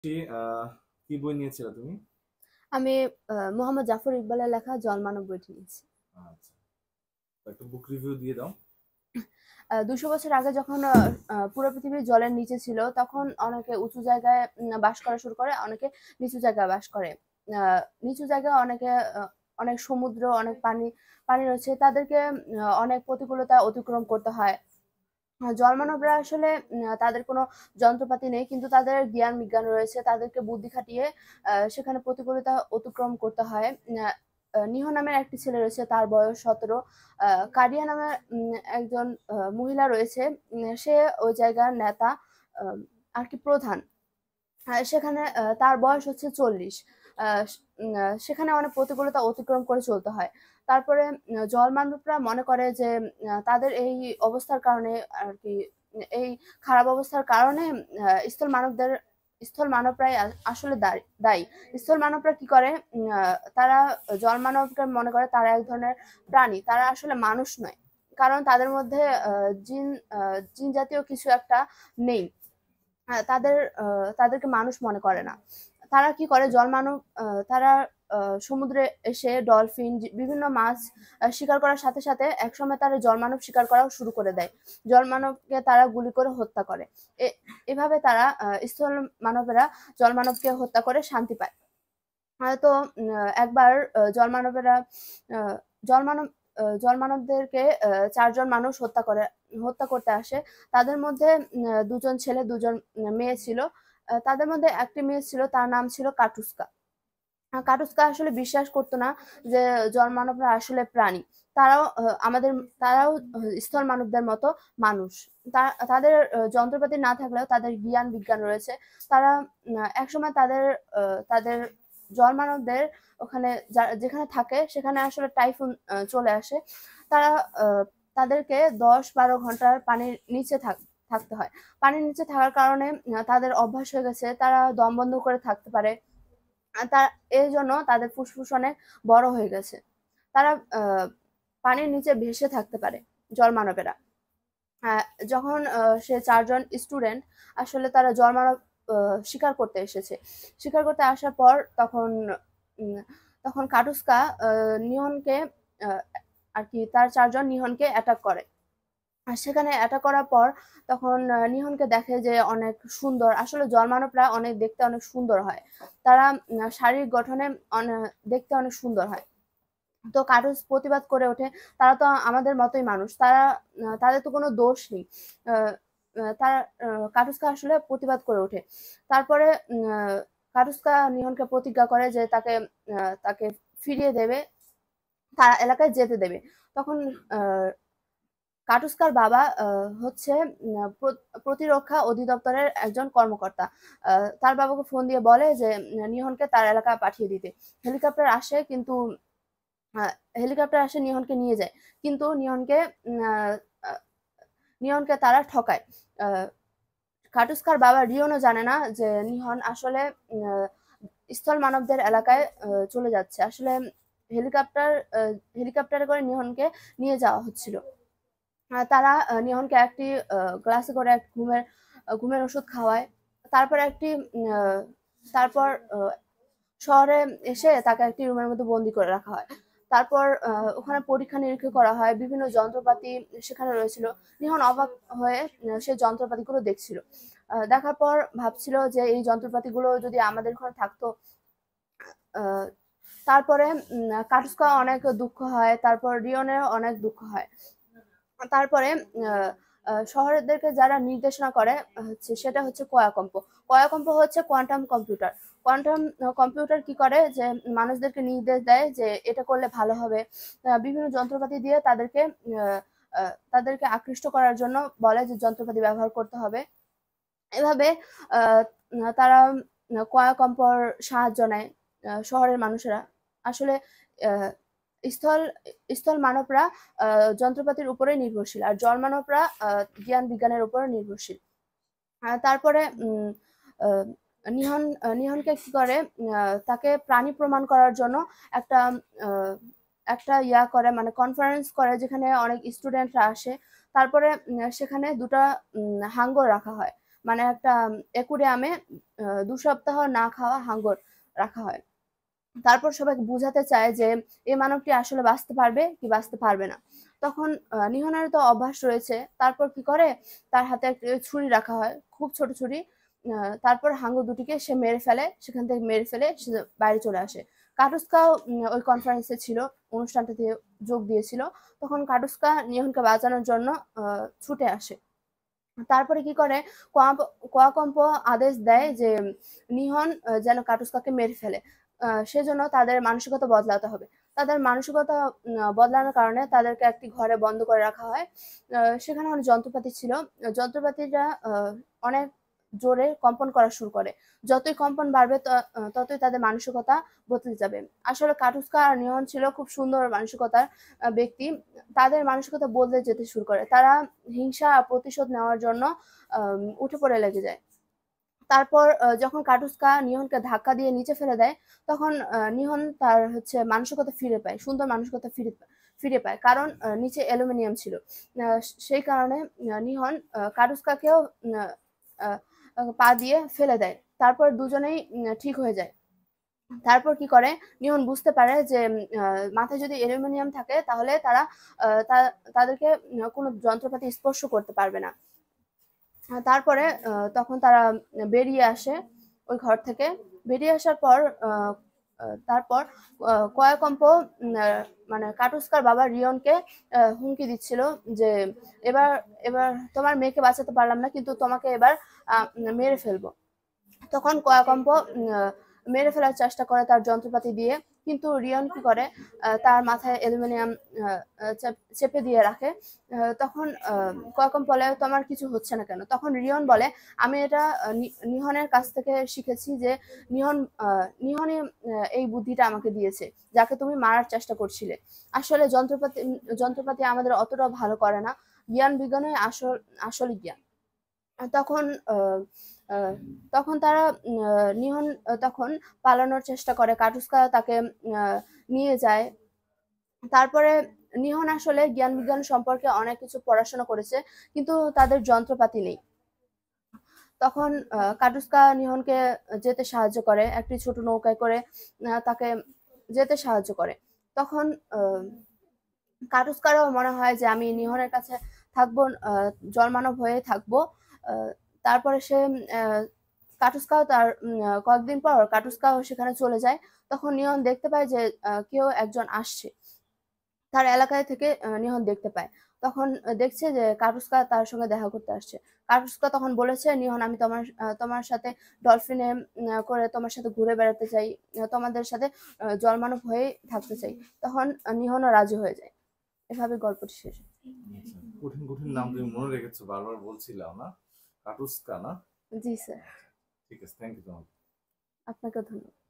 কি বই নিয়েছিলে তুমি? আমি মোহাম্মদ জাফর ইকবালের লেখা জলমানব বইটি নিয়েছি। আচ্ছা, তো একটা বুক রিভিউ দিয়ে দাও। ২০০ বছর আগে যখন পুরো পৃথিবী জলের নিচে ছিল, তখন অনেকে উঁচু জায়গায় বাস করা শুরু করে, অনেকে নিচু জায়গায় বাস করে। নিচু জায়গায় অনেকে অনেক সমুদ্র, অনেক পানি পানি রয়েছে, তাদেরকে অনেক প্রতিকূলতা অতিক্রম করতে হয়। জলমানবরা আসলে তাদের কোনো যন্ত্রপাতি নেই, কিন্তু তাদের জ্ঞান বিজ্ঞান রয়েছে, তাদেরকে বুদ্ধি খাটিয়ে সেখানে প্রতিকূলতা অতিক্রম করতে হয়। নিহ নামের একটি ছেলে রয়েছে, তার বয়স ১৭। কারিয়া নামের একজন মহিলা রয়েছে, সে ওই জায়গার নেতা, আহ, আর কি প্রধান। সেখানে তার বয়স হচ্ছে ৪০। সেখানে অনেক প্রতিকূলতা অতিক্রম করে চলতে হয়। তারপরে জলমানবরা মনে করে যে তাদের এই অবস্থার কারণে আর কি, এই খারাপ অবস্থার কারণে স্থল মানবদের স্থল মানবরাই আসলে দায়ী। স্থল মানবরা কি করে, তারা জল মানবকে মনে করে তারা এক ধরনের প্রাণী, তারা আসলে মানুষ নয়। কারণ তাদের মধ্যে জিন জাতীয় কিছু একটা নেই। তাদের তাদেরকে মানুষ মনে করে না। তারা কি করে, জলমানব তারা সমুদ্রে এসে ডলফিন বিভিন্ন মাছ শিকার করার সাথে সাথে একসময় তারা জলমানব শিকার করাও শুরু করে দেয়। জলমানবকে তারা গুলি করে হত্যা করে। এভাবে তারা স্থল মানবেরা জলমানবকে হত্যা করে শান্তি পায়। হয়তো একবার জলমানবেরা আহ, জলমানব জলমানবদেরকে ৪ জন মানুষ হত্যা করতে আসে। তাদের মধ্যে ২ জন ছেলে, ২ জন মেয়ে ছিল। তাদের মধ্যে একটি মেয়ে ছিল, তার নাম ছিল কাটুস্কা। কাটুস্কা আসলে বিশ্বাস করতো না যে জলমানবরা আসলে প্রাণী। তারাও আমাদের তারাও স্থল মানবদের মতো মানুষ। তাদের যন্ত্রপাতি না থাকলেও তাদের জ্ঞান বিজ্ঞান রয়েছে। তারা একসময় তাদের জলমানবদের ওখানে যেখানে থাকে সেখানে আসলে টাইফুন চলে আসে। তারা আহ, তাদেরকে ১০-১২ ঘন্টার পানির নিচে থাকতে হয়। পানির নিচে থাকার কারণে তাদের অভ্যাস হয়ে গেছে, তারা দম বন্ধ করে থাকতে পারে। তার এই জন্য তাদের ফুসফুস অনেক বড় হয়ে গেছে। তারা পানির নিচে ভেসে থাকতে পারে জলমানবেরা। আহ, যখন সে ৪ জন স্টুডেন্ট আসলে তারা জলমানব শিকার করতে এসেছে। শিকার করতে আসার পর উম, তখন কাটুস্কা নিহনকে আহ, আর কি তার ৪ জন নিহনকে অ্যাটাক করে। আর সেখানে অ্যাটাক করার পর তখন নিহনকে দেখে যে অনেক সুন্দর, আসলে জলমানবরা অনেক দেখতে অনেক সুন্দর হয়। তারা শারীরিক গঠনে দেখতে অনেক সুন্দর হয়। তো কারুস প্রতিবাদ করে ওঠে, তারা তো আমাদের মতোই মানুষ, তাদের তো কোনো দোষ নেই। আহ, তার কারুসকা আসলে প্রতিবাদ করে ওঠে। তারপরে কারুসকা নিহনকে প্রতিজ্ঞা করে যে তাকে ফিরিয়ে দেবে, তার এলাকায় যেতে দেবে। তখন আহ কাটুস্কার বাবা হচ্ছে প্রতিরক্ষা অধিদপ্তরের একজন কর্মকর্তা। তার বাবাকে ফোন দিয়ে বলে যে নিহনকে তার এলাকায় পাঠিয়ে দিতে। হেলিকপ্টার আসে, কিন্তু আহ, হেলিকপ্টার আসে নিহনকে নিয়ে যায়, কিন্তু আহ, আহ, নিহনকে তারা ঠকায়। আহ, কাটুস্কার বাবা রিওনও জানে না যে নিহন আসলে আহ, স্থল মানবদের এলাকায় চলে যাচ্ছে। আসলে হেলিকপ্টার হেলিকপ্টারে করে নিহনকে নিয়ে যাওয়া হচ্ছিল। তারা নিহনকে একটি গ্লাসে করে এক ঘুমের ওষুধ খাওয়ায়। তারপর একটি আহ, তারপর শহরে এসে তাকে একটি রুমের মধ্যে বন্দি করে রাখা হয়। তারপর ওখানে পরীক্ষা নিরীক্ষা করা হয়, বিভিন্ন যন্ত্রপাতি সেখানে রয়েছিল। নিহন অবাক হয়ে সেই যন্ত্রপাতিগুলো দেখছিল। দেখার পর ভাবছিল যে এই যন্ত্রপাতিগুলো যদি আমাদের ঘরে থাকতো। আহ, তারপরে কাটুস্কা অনেক দুঃখ হয়, তারপর রিওনের অনেক দুঃখ হয়। তারপরে আহ, শহরেরদেরকে যারা নির্দেশনা করে সেটা হচ্ছে কয়াকম্প। কয়াকম্প হচ্ছে কোয়ান্টাম কম্পিউটার। কোয়ান্টাম কম্পিউটার কি করে যে মানুষদেরকে নির্দেশ দেয় যে এটা করলে ভালো হবে। বিভিন্ন যন্ত্রপাতি দিয়ে তাদেরকে আকৃষ্ট করার জন্য বলে যে যন্ত্রপাতি ব্যবহার করতে হবে। এভাবে আহ, তারা কয়াকম্পর সাহায্য নেয়। শহরের মানুষেরা আসলে আহ, স্থল স্থল মানবরা যন্ত্রপাতির উপরে নির্ভরশীল, আর জল মানবরা জ্ঞান বিজ্ঞানের উপর নির্ভরশীল। তারপরে আহ, নিহনকে কি করে, তাকে প্রাণী প্রমাণ করার জন্য একটা আহ, একটা ইয়া করে, মানে কনফারেন্স করে, যেখানে অনেক স্টুডেন্টরা আসে। তারপরে সেখানে দুটা হাঙ্গর রাখা হয়। মানে একটা অ্যাকুরিয়ামে ২ সপ্তাহ না খাওয়া হাঙ্গর রাখা হয়। তারপর সবাইকে বুঝাতে চায় যে এই মানবটি আসলে বাঁচতে পারবে কি বাঁচতে পারবে না। তখন নিহনের তো অভ্যাস রয়েছে। তারপর কি করে, তার হাতে একটা ছুরি রাখা হয়, খুব ছোট ছুরি। তারপর হাঙ্গর দুটিকে সে মেরে ফেলে। সেখান থেকে মেরে ফেলে সে বাইরে চলে আসে। কাটুস্কাও ওই কনফারেন্সে ছিল, অনুষ্ঠানটাতে যোগ দিয়েছিল। তখন কাটুস্কা নিহনকে বাঁচানোর জন্য ছুটে আসে। তারপরে কি করে, কোয়াকম্প আদেশ দেয় যে নিহন যেন কাটুস্কাকে মেরে ফেলে। সেজন্য তাদের মানসিকতা বদলাতে হবে। তাদের মানসিকতা বদলানোর কারণে তাদেরকে একটি ঘরে বন্ধ করে রাখা হয়। সেখানে অনেক যন্ত্রপাতি ছিল। যন্ত্রপাতিটা অনেক জোরে কম্পন করা শুরু করে। যতই কম্পন বাড়বে ততই তাদের মানসিকতা বদলে যাবে। আসলে কাটুস্কা আর নিহন ছিল খুব সুন্দর মানসিকতার ব্যক্তি। তাদের মানসিকতা বদলে যেতে শুরু করে। তারা হিংসা আর প্রতিশোধ নেওয়ার জন্য উঠে পড়ে লেগে যায়। তারপর যখন কাটুস্কা নিহনকে ধাক্কা দিয়ে নিচে ফেলে দেয়, তখন নিহন তার মানসিকতা ফিরে পায়, সুন্দর মানসিকতা ফিরে পায়। কারণ নিচে অ্যালুমিনিয়াম ছিল। সেই কারণে নিহন কাটুস্কাকেও পা দিয়ে ফেলে দেয়। তারপর দুজনেই ঠিক হয়ে যায়। তারপর কি করে, নিহন বুঝতে পারে যে মাথায় যদি অ্যালুমিনিয়াম থাকে তাহলে তারা তাদেরকে কোনো যন্ত্রপাতি স্পর্শ করতে পারবে না। তারপরে তখন তারা বেরিয়ে আসে ওই ঘর থেকে। বেরিয়ে আসার পর তারপর কয়াকম্প মানে কাটুস্কার বাবা রিয়নকে হুমকি দিচ্ছিল যে এবার এবার তোমার মেয়েকে বাঁচাতে পারলাম না, কিন্তু তোমাকে এবার মেরে ফেলবো। তখন কয়াকম্প মেরে ফেলার চেষ্টা করে তার যন্ত্রপাতি দিয়ে, কিন্তু রিয়ন কি করে, তার মাথায় অ্যালুমিনিয়াম চেপে দিয়ে রাখে। তখন কয়াকম্প বলে তোমার কিছু হচ্ছে না কেন? তখন রিয়ন বলে আমি এটা নিহনের কাছ থেকে শিখেছি যে নিহনই এই বুদ্ধিটা আমাকে দিয়েছে, যাকে তুমি মারার চেষ্টা করছিলে। আসলে যন্ত্রপাতি আমাদের অতটাও ভালো করে না, জ্ঞান বিজ্ঞানই আসল জ্ঞান। তখন তখন তারা নিহন তখন পালানোর চেষ্টা করে, কাটুস্কা তাকে নিয়ে যায়। তারপরে নিহন আসলে জ্ঞান বিজ্ঞান সম্পর্কে অনেক কিছু পড়াশোনা করেছে, কিন্তু তাদের যন্ত্রপাতি নেই। তখন কাটুস্কা নিহনকে যেতে সাহায্য করে, একটি ছোট নৌকায় করে তাকে যেতে সাহায্য করে। তখন কাটুস্কারও মনে হয় যে আমি নিহনের কাছে থাকবো, জলমানব হয়ে থাকবো। তারপরে সে কাটুস্কাও তার কয়েকদিন পর কাটুস্কাও সেখানে চলে যায়। তখন নিহন দেখতে পায় যে কেউ একজন আসছে, তার এলাকায় থেকে নিহন দেখতে পায়। তখন দেখছে যে কাটুস্কা তার সঙ্গে দেখা করতে আসছে। কাটুস্কা তখন বলেছে নিহন আমি তোমার সাথে ডলফিনে করে তোমার সাথে ঘুরে বেড়াতে চাই, তোমাদের সাথে জলমানব হয়ে থাকতে চাই। তখন নিহনও রাজি হয়ে যায়। এভাবে গল্পটি শেষ। আচ্ছা, কঠিন কঠিন নাম তুমি মনে রেখেছো, বারবার বলছিলাম না? কাটুস্কা না? জি স্যার। ঠিক আছে, থ্যাংক ইউ তোমাকে। আপনাকে ধন্যবাদ।